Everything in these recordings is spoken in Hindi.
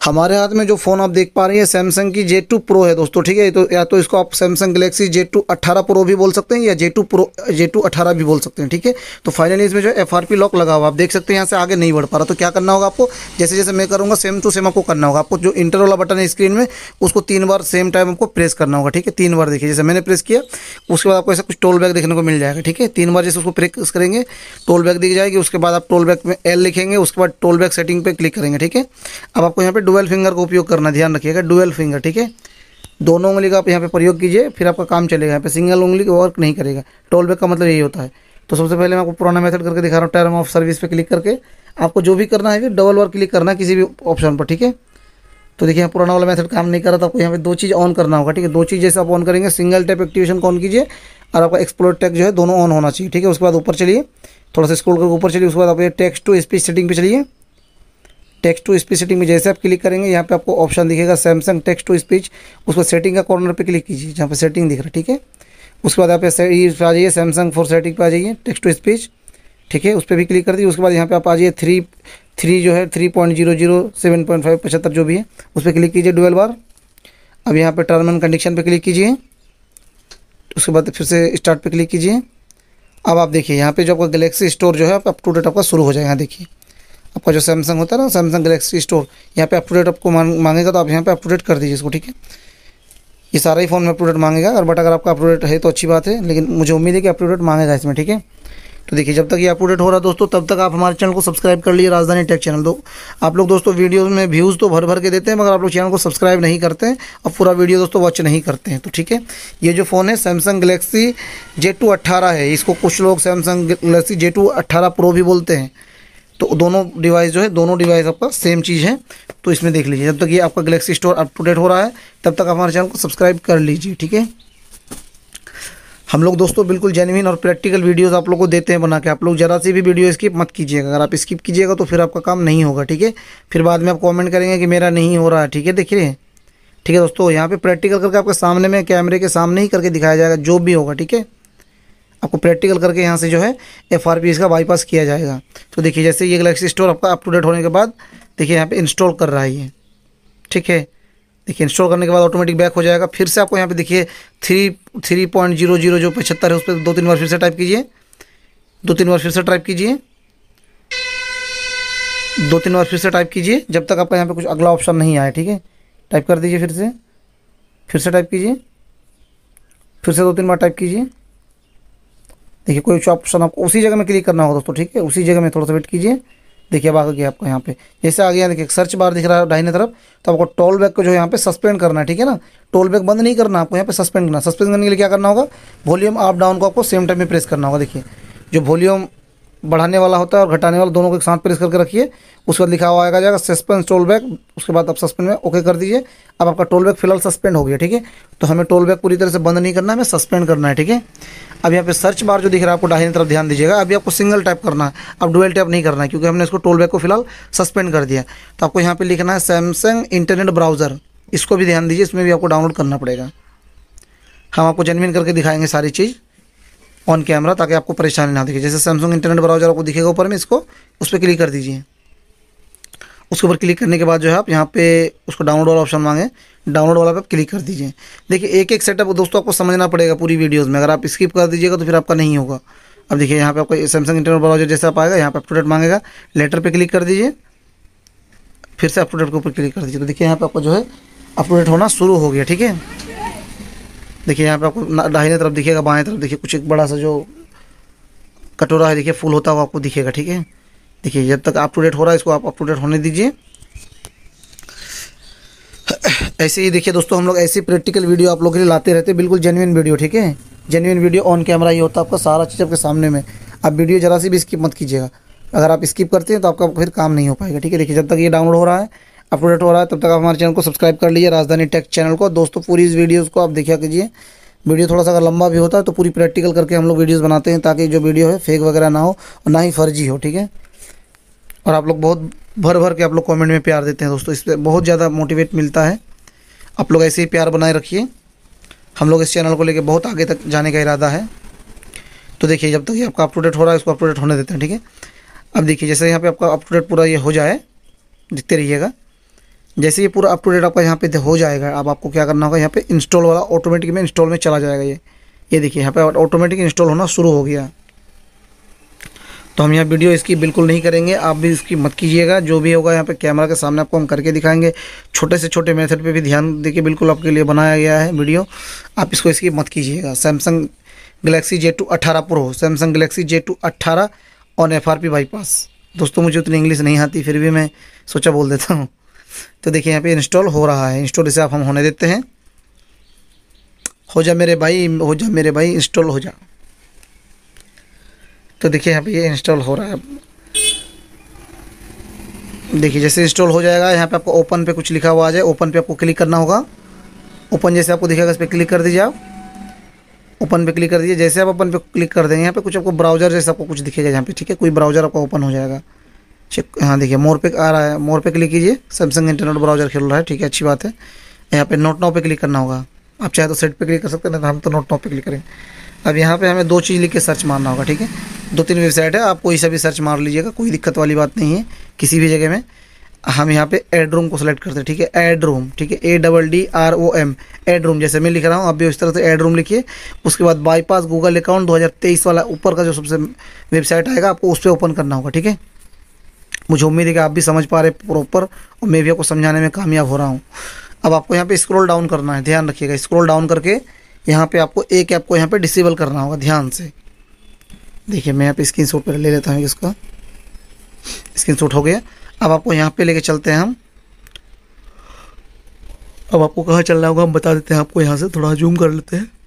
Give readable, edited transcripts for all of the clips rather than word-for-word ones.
हमारे हाथ में जो फ़ोन आप देख पा रहे हैं सैमसंग की J2 Pro है दोस्तों, ठीक है। तो या तो इसको आप सैमसंग गैलेक्सी J2 18 Pro भी बोल सकते हैं या J2 18 भी बोल सकते हैं, ठीक है। तो फाइनली इसमें जो है FRP लॉक लगा हुआ आप देख सकते हैं। यहाँ से आगे नहीं बढ़ पा रहा, तो क्या करना होगा आपको, जैसे जैसे मैं करूँगा सेम टू सेम आपको करना होगा। आपको जो इंटर वाला बटन है स्क्रीन में उसको 3 बार सेम टाइम आपको प्रेस करना होगा, ठीक है। 3 बार देखिए, जैसे मैंने प्रेस किया उसके बाद आपको ऐसा कुछ टोल बैक देखने को मिल जाएगा, ठीक है। 3 बार जैसे उसको प्रेस करेंगे टोल बैक दिख जाएगी। उसके बाद आप टोल बैक में L लिखेंगे, उसके बाद टोल बैक सेटिंग पे क्लिक करेंगे, ठीक है। अब आपको यहाँ पे डुअल फिंगर का उपयोग करना, ध्यान रखिएगा, डुअल फिंगर, ठीक है। दोनों उंगली का आप यहाँ पे प्रयोग कीजिए, फिर आपका काम चलेगा। यहाँ पे सिंगल उंगली वर्क नहीं करेगा। टोल बैक का मतलब यही होता है। तो सबसे पहले मैं आपको पुराना मेथड करके दिखा रहा हूँ। टर्म ऑफ सर्विस पे क्लिक करके आपको जो भी करना है फिर डबल बार क्लिक करना है किसी भी ऑप्शन पर, ठीक है। तो देखिए पुराना वाला मेथड काम नहीं कर रहा था, आपको यहाँ पे 2 चीज़ ऑन करना होगा, ठीक है। 2 चीज़ जैसे आप ऑन करेंगे, सिंगल टैप एक्टिवेशन को ऑन कीजिए और आपका एक्सप्लोर टेक्स्ट जो है दोनों ऑन होना चाहिए, ठीक है। उसके बाद ऊपर चलिए, थोड़ा सा स्क्रॉल करके ऊपर चलिए। उसके बाद आप ये टेक्स्ट टू स्पीच सेटिंग पे चलिए। टेक्स्ट टू स्पीच सेटिंग में जैसे आप क्लिक करेंगे यहाँ पे आपको ऑप्शन दिखेगा सैमसंग टेक्स्ट टू स्पीच। उसको सेटिंग का कॉर्नर पे क्लिक कीजिए जहाँ पे सेटिंग दिख रहा है, ठीक है। उसके बाद आप आ जाइए सैमसंग फॉर सेटिंग पे आ जाइए, टेक्स्ट टू स्पीच, ठीक है। उस पर भी क्लिक कर दीजिए। उसके बाद यहाँ पे आप आ जाइए 3 जो है 3.00 7.5 75 जो भी है उस पर क्लिक कीजिए डुअल बार। अब यहाँ पे टर्म एंड कंडीशन पे क्लिक कीजिए। उसके बाद फिर से स्टार्ट पे क्लिक कीजिए। अब आप देखिए यहाँ पे जो आपका गैलेक्सी स्टोर जो है अप टू डेट आपका शुरू हो जाएगा। देखिए आपका जो सैमसंग होता है ना, सैमसंग गैलेक्सी स्टोर, यहाँ पे अप टू डेट आपको मांगेगा, तो आप यहाँ पे अप टू डेट कर दीजिए इसको, ठीक है। ये सारा ही फ़ोन में अप टू डेट मांगेगा, और बट अगर आपका अप टू डेट है तो अच्छी बात है, लेकिन मुझे उम्मीद है कि अप टू डेट मांगेगा इसमें, ठीक है। तो देखिए जब तक ये अप टू डेट हो रहा है दोस्तों, तब तक आप हमारे चैनल को सब्सक्राइब कर लीजिए, राजधानी टेक चैनल। दो आप लोग दोस्तों वीडियो में व्यूज़ तो भर भर के देते हैं, मगर आप लोग चैनल को सब्सक्राइब नहीं करते हैं और पूरा वीडियो दोस्तों वॉच नहीं करते हैं। तो ठीक है, ये जो फ़ोन है सैमसंग गैलेक्सी J2 18 है। इसको कुछ लोग सैमसंग गैलेक्सी J2 18 प्रो भी बोलते हैं। तो दोनों डिवाइस जो है, दोनों डिवाइस आपका सेम चीज़ है। तो इसमें देख लीजिए, जब तक ये आपका Galaxy Store up to date हो रहा है तब तक आप हमारे चैनल को सब्सक्राइब कर लीजिए, ठीक है। हम लोग दोस्तों बिल्कुल जेन्युइन और प्रैक्टिकल वीडियोस आप लोगों को देते हैं बना के। आप लोग ज़रा सी भी वीडियो स्किप मत कीजिएगा। अगर आप स्किप कीजिएगा तो फिर आपका काम नहीं होगा, ठीक है। फिर बाद में आप कमेंट करेंगे कि मेरा नहीं हो रहा है, ठीक है। देखिए ठीक है दोस्तों, यहाँ पे प्रैक्टिकल करके आपके सामने में कैमरे के सामने ही करके दिखाया जाएगा जो भी होगा, ठीक है। आपको प्रैक्टिकल करके यहाँ से जो है FRP इसका बाईपास किया जाएगा। तो देखिए जैसे ये गैलेक्सी स्टोर आपका अप टू डेट होने के बाद देखिए यहाँ पे इंस्टॉल कर रहा है ये, ठीक है। देखिए इंस्टॉल करने के बाद ऑटोमेटिक बैक हो जाएगा। फिर से आपको यहाँ पे देखिए 3.00 जो 75 है उस पर 2-3 बार फिर से टाइप कीजिए, 2-3 बार फिर से टाइप कीजिए, 2-3 बार फिर से टाइप कीजिए, जब तक आपका यहाँ पे कुछ अगला ऑप्शन नहीं आया, ठीक है। टाइप कर दीजिए, फिर से टाइप कीजिए, फिर से 2-3 बार टाइप कीजिए। देखिए कोई ऑप्शन आपको उसी जगह में क्लिक करना होगा दोस्तों, ठीक है। उसी जगह में थोड़ा सा वेट कीजिए। देखिए अब आ गया आपका यहाँ पे, जैसे आ गया देखिए सर्च बार दिख रहा है दाहिने तरफ। तो आपको टोल बैक को जो यहाँ पे सस्पेंड करना है, ठीक है ना। टोल बैक बंद नहीं करना, आपको यहाँ पे सस्पेंड करना। सस्पेंड करने के लिए क्या करना होगा, वॉल्यूम अप डाउन को आपको सेम टाइम में प्रेस करना होगा। देखिए जो वॉल्यूम बढ़ाने वाला होता है और घटाने वाला दोनों को एक साथ प्रेस करके रखिए। उसके बाद लिखा हुआ आएगा जाएगा सस्पेंड टोल बैक। उसके बाद आप सस्पेंड में ओके कर दीजिए। अब आपका टोल बैक फिलहाल सस्पेंड हो गया, ठीक है। तो हमें टोल बैक पूरी तरह से बंद नहीं करना है, हमें सस्पेंड करना है, ठीक है। अब यहाँ पे सर्च बार जो दिख रहा है आपको दाहिने तरफ ध्यान दीजिएगा। अभी आपको सिंगल टैप करना है, अब डुअल टैप नहीं करना है, क्योंकि हमने इसको टोल बैक को फिलहाल सस्पेंड कर दिया। तो आपको यहाँ पे लिखना है सैमसंग इंटरनेट ब्राउज़र, इसको भी ध्यान दीजिए, इसमें भी आपको डाउनलोड करना पड़ेगा। हम आपको जेन्युइन करके दिखाएंगे सारी चीज़ ऑन कैमरा, ताकि आपको परेशानी ना दिखे। जैसे सैमसंग इंटरनेट ब्राउज़र आपको दिखेगा ऊपर में, इसको उस पर क्लिक कर दीजिए। उसके ऊपर क्लिक करने के बाद जो है आप यहाँ पे उसको डाउनलोड वाला ऑप्शन मांगे, डाउनलोड वाला पे क्लिक कर दीजिए। देखिए एक एक सेटअप दोस्तों आपको समझना पड़ेगा पूरी वीडियोस में। अगर आप स्किप कर दीजिएगा तो फिर आपका नहीं होगा। अब देखिए यहाँ पे आपको सैमसंग इंटरनेट ब्राउज़र जैसे आप आएगा, यहाँ पे अप टू डेट मांगेगा, लेटर पे क्लिक कर दीजिए, फिर से अप टू डेट के ऊपर क्लिक कर दीजिए। तो देखिए यहाँ पे आपको जो है अप टू डेट होना शुरू हो गया, ठीक है। देखिए यहाँ पे आपको दाहिने तरफ दिखेगा, बाएँ तरफ देखिए कुछ एक बड़ा सा जो कटोरा है देखिए फुल होता हुआ आपको दिखेगा, ठीक है। देखिए जब तक अप टू डेट हो रहा है इसको आप अप टू डेट होने दीजिए। ऐसे ही देखिए दोस्तों हम लोग ऐसी प्रैक्टिकल वीडियो आप लोगों के लिए लाते रहते हैं, बिल्कुल जेन्युइन वीडियो, ठीक है। जेन्युइन वीडियो ऑन कैमरा ही होता है, आपका सारा चीज़ आपके सामने में। आप वीडियो जरा सी भी स्किप मत कीजिएगा। अगर आप स्किप करते हैं तो आपका फिर काम नहीं हो पाएगा, ठीक है। देखिए जब तक ये डाउनलोड हो रहा है, अप टू डेट हो रहा है, तब तक आप हमारे चैनल को सब्सक्राइब कर लीजिए, राजधानी टेक चैनल को। दोस्तों पूरी इस वीडियोज़ को आप देखा कीजिए। वीडियो थोड़ा सा अगर लंबा भी होता है तो पूरी प्रैक्टिकल करके हम लोग वीडियोज़ बनाते हैं, ताकि जो वीडियो है फेक वगैरह ना हो और ना ही फर्जी हो, ठीक है। और आप लोग बहुत भर भर के आप लोग कमेंट में प्यार देते हैं दोस्तों, इससे बहुत ज़्यादा मोटिवेट मिलता है। आप लोग ऐसे ही प्यार बनाए रखिए। हम लोग इस चैनल को लेकर बहुत आगे तक जाने का इरादा है। तो देखिए जब तक ये आपका अप टू डेट हो रहा है इसको अप टू डेट होने देते हैं, ठीक है। अब देखिए जैसे यहाँ पे आपका अप टू डेट पूरा ये हो जाए, देखते रहिएगा। जैसे ये पूरा अप टू डेट आपका यहाँ पे हो जाएगा, अब आपको क्या करना होगा, यहाँ पे इंस्टॉल वाला ऑटोमेटिक में इंस्टॉल में चला जाएगा। ये देखिए यहाँ पे ऑटोमेटिक इंस्टॉल होना शुरू हो गया। तो हम यहाँ वीडियो इसकी बिल्कुल नहीं करेंगे, आप भी इसकी मत कीजिएगा। जो भी होगा यहाँ पे कैमरा के सामने आपको हम करके दिखाएंगे। छोटे से छोटे मेथड पे भी ध्यान देके बिल्कुल आपके लिए बनाया गया है वीडियो, आप इसको इसकी मत कीजिएगा। Samsung Galaxy J2 18 pro, Samsung Galaxy J2 18 on FRP bypass. दोस्तों मुझे उतनी इंग्लिश नहीं आती, फिर भी मैं सोचा बोल देता हूँ। तो देखिए यहाँ पे इंस्टॉल हो रहा है, इंस्टॉल इसे आप हम होने देते हैं। हो जा मेरे भाई, हो जा मेरे भाई, इंस्टॉल हो जा। तो देखिए यहाँ पे ये इंस्टॉल हो रहा है। देखिए जैसे इंस्टॉल हो जाएगा, यहाँ पे आपको ओपन पे कुछ लिखा हुआ आ जाए, ओपन पे आपको क्लिक करना होगा। ओपन जैसे आपको दिखेगा इस पर क्लिक कर दीजिए, आप ओपन पे क्लिक कर दीजिए। जैसे आप ओपन पे क्लिक कर देंगे, यहाँ पे कुछ आपको ब्राउज़र जैसा आपको कुछ दिखेगा यहाँ पे, ठीक है, कोई ब्राउज़र आपका ओपन हो जाएगा। चेक, हाँ देखिए मोर पे आ रहा है, मोर पे क्लिक कीजिए। सैमसंग इंटरनेट ब्राउज़र खेल रहा है, ठीक है, अच्छी बात है। यहाँ पे नोट नाउ पे क्लिक करना होगा। आप चाहे तो सेट पे क्लिक कर सकते हैं, नहीं तो हम तो नोट नाउ पे क्लिक करेंगे। अब यहाँ पे हमें 2 चीज़ लिख के सर्च मारना होगा, ठीक है। 2-3 वेबसाइट है, आप कोई सा भी सर्च मार लीजिएगा, कोई दिक्कत वाली बात नहीं है किसी भी जगह में। हम यहाँ पे एड रूम को सेलेक्ट करते हैं, ठीक है, एड रूम, ठीक है, ADDROM, एड रूम। जैसे मैं लिख रहा हूँ आप भी उस तरह से एड रूम लिखिए। उसके बाद बाईपास गूगल अकाउंट 2023 वाला ऊपर का जो सबसे वेबसाइट आएगा, आपको उस पर ओपन करना होगा, ठीक है। मुझे उम्मीद है कि आप भी समझ पा रहे प्रॉपर, और मैं भी आपको समझाने में कामयाब हो रहा हूँ। अब आपको यहाँ पे स्क्रॉल डाउन करना है, ध्यान रखिएगा। स्क्रॉल डाउन करके यहाँ पे आपको एक ऐप को यहाँ पे डिसेबल करना होगा, ध्यान से देखिए। मैं यहाँ पे स्क्रीनशॉट पर ले लेता हूँ, इसका स्क्रीनशॉट हो गया। अब आपको यहाँ पे लेके चलते हैं हम। अब आपको कहाँ चलना होगा हम बता देते हैं आपको। यहाँ से थोड़ा जूम कर लेते हैं।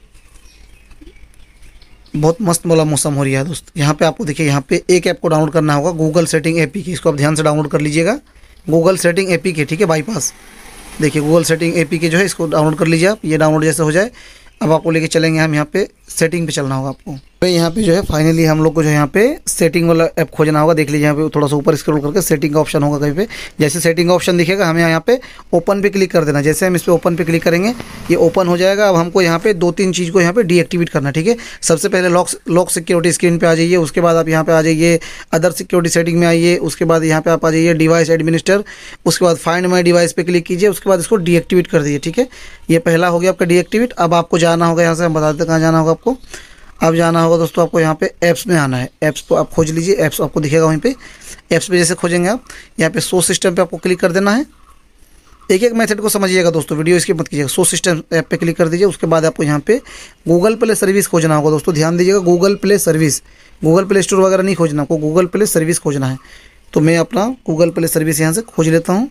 बहुत मस्त वाला मौसम हो रहा है दोस्त। यहाँ पे आपको देखिए, यहाँ पे एक ऐप को डाउनलोड करना होगा, गूगल सेटिंग APK। इसको आप ध्यान से डाउनलोड कर लीजिएगा, गूगल सेटिंग APK, ठीक है, बाईपास। देखिए गूगल सेटिंग APK जो है, इसको डाउनलोड कर लीजिए आप। ये डाउनलोड जैसे हो जाए, अब आपको लेके चलेंगे हम यहाँ पे सेटिंग पे चलना होगा आपको। तो यहाँ पे जो है फाइनली हम लोग को जो यहाँ पे सेटिंग वाला ऐप खोजना होगा। देख लीजिए यहाँ पे थोड़ा सा ऊपर स्क्रॉल करके सेटिंग का ऑप्शन होगा कहीं पे। जैसे सेटिंग का ऑप्शन दिखेगा, हमें यहाँ पे ओपन पे क्लिक कर देना। जैसे हम इस पर ओपन पे क्लिक करेंगे, ये ओपन हो जाएगा। अब हमको यहाँ पे 2-3 चीज़ को यहाँ पे डीएक्टिवेट करना है, ठीक है। सबसे पहले लॉक सिक्योरिटी स्क्रीन पे आ जाइए। उसके बाद आप यहाँ पे आ जाइए अदर सिक्योरिटी सेटिंग में आइए। उसके बाद यहाँ पे आप आ जाइए डिवाइस एडमिनिस्टर। उसके बाद फाइंड माई डिवाइस पे क्लिक कीजिए। उसके बाद इसको डीएक्टिवेट कर दीजिए, ठीक है। ये पहला हो गया आपका डीएक्टिवेट। अब आपको जाना होगा, यहाँ से हम बता देते हैं कहाँ जाना होगा आपको। अब जाना होगा दोस्तों, आपको यहाँ पे ऐप्स में आना है। ऐप्स को आप खोज लीजिए, ऐप्स आपको दिखेगा वहीं पे। ऐप्स पे जैसे खोजेंगे आप, यहाँ पे शो सिस्टम पे आपको क्लिक कर देना है। एक एक मेथड को समझिएगा दोस्तों, वीडियो इसकी मत कीजिएगा। शो सिस्टम ऐप पे क्लिक कर दीजिए। उसके बाद आपको यहाँ पे गूगल प्ले सर्विस खोजना होगा दोस्तों, ध्यान दीजिएगा। Google play service, Google play store वगैरह नहीं खोजना, आपको गूगल प्ले सर्विस खोजना है। तो मैं अपना गूगल प्ले सर्विस यहाँ से खोज लेता हूँ।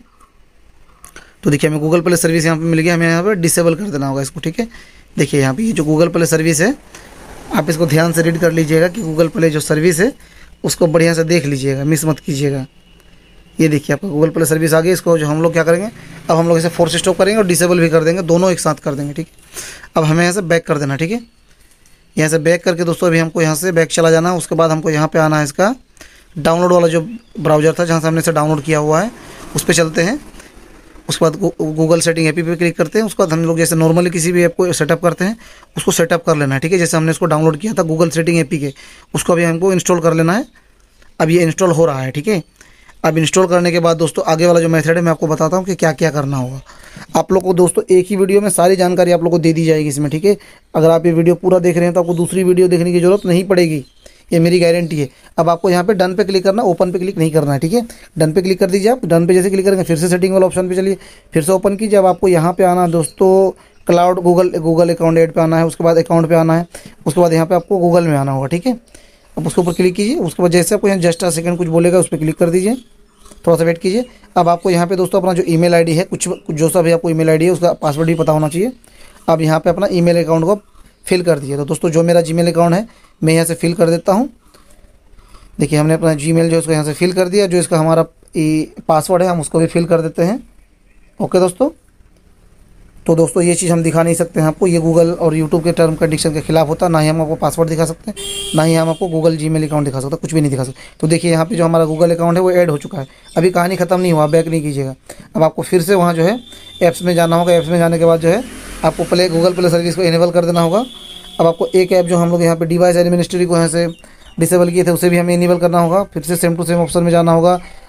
तो देखिए हमें गूगल प्ले सर्विस यहाँ पे मिल गया, हमें यहाँ पर डिसेबल कर देना होगा इसको, ठीक है। देखिए यहाँ पे ये जो गूगल प्ले सर्विस है, आप इसको ध्यान से रीड कर लीजिएगा कि गूगल प्ले जो सर्विस है उसको बढ़िया से देख लीजिएगा, मिस मत कीजिएगा। ये देखिए आपका गूगल प्ले सर्विस आ गई। इसको जो हम लोग क्या करेंगे, अब हम लोग इसे फोर्स स्टॉप करेंगे और डिसेबल भी कर देंगे, दोनों एक साथ कर देंगे, ठीक है। अब हमें यहाँ से बैक कर देना, ठीक है। यहाँ से बैक करके दोस्तों अभी हमको यहाँ से बैक चला जाना है। उसके बाद हमको यहाँ पे आना है, इसका डाउनलोड वाला जो ब्राउज़र था जहाँ से हमने इसे डाउनलोड किया हुआ है, उस पर चलते हैं। उसके बाद गूगल सेटिंग APK पे क्लिक करते हैं। उसके बाद हम लोग जैसे नॉर्मली किसी भी ऐप को सेटअप करते हैं, उसको सेटअप कर लेना है, ठीक है। जैसे हमने इसको डाउनलोड किया था गूगल सेटिंग APK, उसको अभी हमको इंस्टॉल कर लेना है। अब ये इंस्टॉल हो रहा है, ठीक है। अब इंस्टॉल करने के बाद दोस्तों आगे वाला जो मेथड है मैं आपको बताता हूँ कि क्या क्या करना होगा। आप लोग को दोस्तों एक ही वीडियो में सारी जानकारी आप लोग को दे दी जाएगी इसमें, ठीक है। अगर आप ये वीडियो पूरा देख रहे हैं तो आपको दूसरी वीडियो देखने की ज़रूरत नहीं पड़ेगी, ये मेरी गारंटी है। अब आपको यहाँ पे डन पे क्लिक करना, ओपन पे क्लिक नहीं करना है, ठीक है। डन पे क्लिक कर दीजिए आप। डन पे जैसे क्लिक करेंगे, फिर से सेटिंग वाला ऑप्शन पे चलिए, फिर से ओपन कीजिए। अब आपको यहाँ पे आना दोस्तों क्लाउड गूगल अकाउंट ऐड पे आना है। उसके बाद अकाउंट पे आना है। उसके बाद यहाँ पे आपको गूगल में आना होगा, ठीक है। अब उसके ऊपर क्लिक कीजिए। उसके बाद जैसे आपको यहाँ जस्ट अ सेकंड कुछ बोलेगा, उस पर क्लिक कर दीजिए, थोड़ा सा वेट कीजिए। अब आपको यहाँ पे दोस्तों अपना जो ईमेल आईडी है, कुछ जो सा भी आपको ईमेल आईडी है उसका पासवर्ड भी पता होना चाहिए। अब यहाँ पे अपना ईमेल अकाउंट को फिल कर दिए। तो दोस्तों जो मेरा जीमेल अकाउंट है मैं यहाँ से फिल कर देता हूँ। देखिए हमने अपना जीमेल जो है उसको यहाँ से फिल कर दिया। जो इसका हमारा पासवर्ड है हम उसको भी फिल कर देते हैं। ओके दोस्तों, तो दोस्तों ये चीज़ हम दिखा नहीं सकते हैं आपको, ये गूगल और यूट्यूब के टर्म कंडीशन के खिलाफ होता है। ना ही हम आपको पासवर्ड दिखा सकते हैं, ना ही हम आपको गूगल जीमेल अकाउंट दिखा सकते, कुछ भी नहीं दिखा सकते। तो देखिए यहाँ पे जो हमारा गूगल अकाउंट है वो ऐड हो चुका है। अभी कहानी ख़त्म नहीं हुआ, बैक नहीं कीजिएगा। अब आपको फिर से वहाँ जो है ऐप्स में जाना होगा। ऐप्स में जाने के बाद जो है आपको पहले गूगल प्ले सर्विस को इनेबल कर देना होगा। अब आपको एक ऐप जो हम लोग यहाँ पे डिवाइस एडमिनिस्ट्रेटर को यहाँ से डिसेबल किए थे उसे भी हमें इनेबल करना होगा। फिर से सेम टू सेम ऑप्शन में जाना होगा।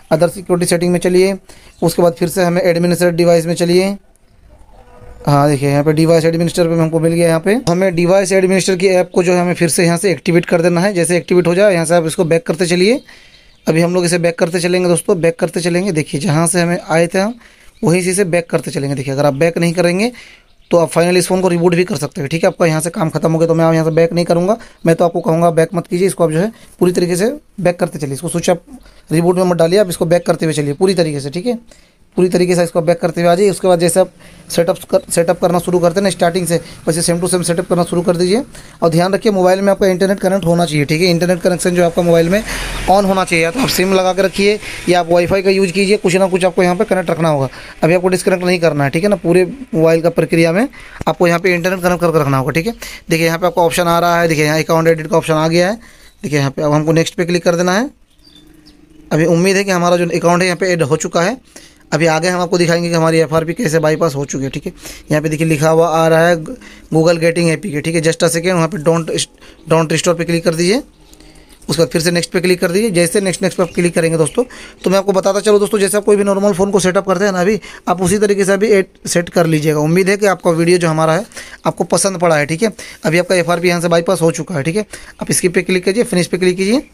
अदर सिक्योरिटी सेटिंग में चलिए। उसके बाद फिर से हमें एडमिनिस्ट्रेट डिवाइस में चलिए। हाँ देखिए यहाँ पे डिवाइस एडमिनिस्टर पे हमको मिल गया। यहाँ पे हमें डिवाइस एडमिनिस्टर की ऐप को जो है हमें फिर से यहाँ से एक्टिवेट कर देना है। जैसे एक्टिवेट हो जाए यहाँ से आप इसको बैक करते चलिए। अभी हम लोग इसे बैक करते चलेंगे दोस्तों, बैक करते चलेंगे। देखिए जहाँ से हमें आए थे हम वहीं से इसे बैक करते चलेंगे। देखिए अगर आप बैक नहीं करेंगे तो आप फाइनली इस फ़ोन को रिबूट भी कर सकते हैं, ठीक है। आपका यहाँ से काम खत्म हो गया तो मैं यहाँ से बैक नहीं करूँगा, मैं तो आपको कहूँगा बैक मत कीजिए, इसको आप जो है पूरी तरीके से बैक करते चलिए। इसको स्विच आप रिबूट में मत डालिए, आप इसको बैक करते हुए चलिए पूरी तरीके से, ठीक है। पूरी तरीके से इसको बैक करते हुए आ जाइए। उसके बाद जैसे आप सेटअप करना शुरू करते हैं ना स्टार्टिंग से, वैसे सेम टू सेम सेटअप करना शुरू कर दीजिए। और ध्यान रखिए मोबाइल में आपका इंटरनेट कनेक्ट होना चाहिए, ठीक है। इंटरनेट कनेक्शन जो आपका मोबाइल में ऑन होना चाहिए। तो आप सिम लगा के रखिए या आप वाईफाई का यूज़ कीजिए, कुछ ना कुछ आपको यहाँ पे कनेक्ट रखना होगा। अभी आपको डिस्कनेक्ट नहीं करना है, ठीक है ना। पूरे मोबाइल का प्रक्रिया में आपको यहाँ पे इंटरनेट कनेक्ट करके रखना होगा, ठीक है। देखिए यहाँ पे आपका ऑप्शन आ रहा है, देखिए यहाँ अकाउंट एडिट का ऑप्शन आ गया है। देखिए यहाँ पे अब हमको नेक्स्ट पे क्लिक कर देना है। अभी उम्मीद है कि हमारा जो अकाउंट है यहाँ पे ऐड हो चुका है। अभी आगे हम आपको दिखाएंगे कि हमारी एफआरपी कैसे बाईपास हो चुकी है, ठीक है। यहाँ पे देखिए लिखा हुआ आ रहा है गूगल गेटिंग एपीके, ठीक है। जस्ट अ सेकेंड, वहाँ पे डोंट रिस्टोर पे क्लिक कर दीजिए। उसके बाद फिर से नेक्स्ट पे क्लिक कर दीजिए। जैसे नेक्स्ट पे आप क्लिक करेंगे दोस्तों, तो मैं आपको बताता चलो दोस्तों, जैसे आप कोई भी नॉर्मल फ़ोन को सेटअप करते हैं ना, अभी आप उसी तरीके से अभी सेट कर लीजिएगा। उम्मीद है कि आपका वीडियो जो हमारा है आपको पसंद पड़ा है, ठीक है। अभी आपका एफआरपी यहाँ से बाईपास हो चुका है, ठीक है। आप इसकी पे क्लिक कीजिए, फिनिश पे क्लिक कीजिए।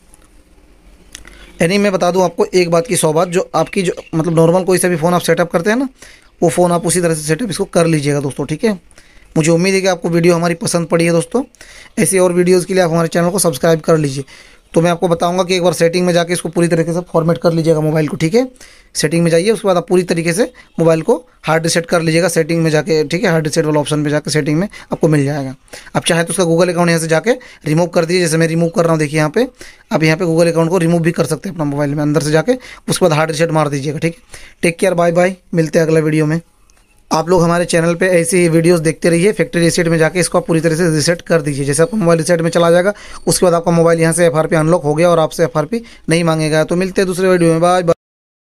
यानी मैं बता दूं आपको एक बात की 100 बात, जो आपकी जो मतलब नॉर्मल कोई सा भी फ़ोन आप सेटअप करते हैं ना, वो फ़ोन आप उसी तरह से सेटअप इसको कर लीजिएगा दोस्तों, ठीक है। मुझे उम्मीद है कि आपको वीडियो हमारी पसंद पड़ी है दोस्तों। ऐसी और वीडियोज़ के लिए आप हमारे चैनल को सब्सक्राइब कर लीजिए। तो मैं आपको बताऊंगा कि एक बार सेटिंग में जाके इसको पूरी तरीके से फॉर्मेट कर लीजिएगा मोबाइल को, ठीक है। सेटिंग में जाइए, उसके बाद आप पूरी तरीके से मोबाइल को हार्ड रीसेट कर लीजिएगा सेटिंग में जाके, ठीक है। हार्ड रीसेट वाला ऑप्शन पे जाके सेटिंग में आपको मिल जाएगा। आप चाहे तो उसका गूगल अकाउंट यहाँ से जाके रिमूव कर दीजिए, जैसे मैं रिमूव कर रहा हूँ। देखिए यहाँ पे आप यहाँ पे गूगल अकाउंट को रिमूव भी कर सकते हैं अपना मोबाइल में अंदर से जाके। उसके बाद हार्ड रीसेट मार दीजिएगा, ठीक है। टेक केयर, बाय बाय, मिलते हैं अगला वीडियो में। आप लोग हमारे चैनल पे ऐसी ही वीडियोस देखते रहिए। फैक्ट्री रीसेट में जाके इसको आप पूरी तरह से रीसेट कर दीजिए। जैसे आपका मोबाइल रीसेट में चला जाएगा, उसके बाद आपका मोबाइल यहाँ से एफआरपी अनलॉक हो गया और आपसे एफआरपी नहीं मांगेगा। तो मिलते हैं दूसरे वीडियो में, बाय बाय।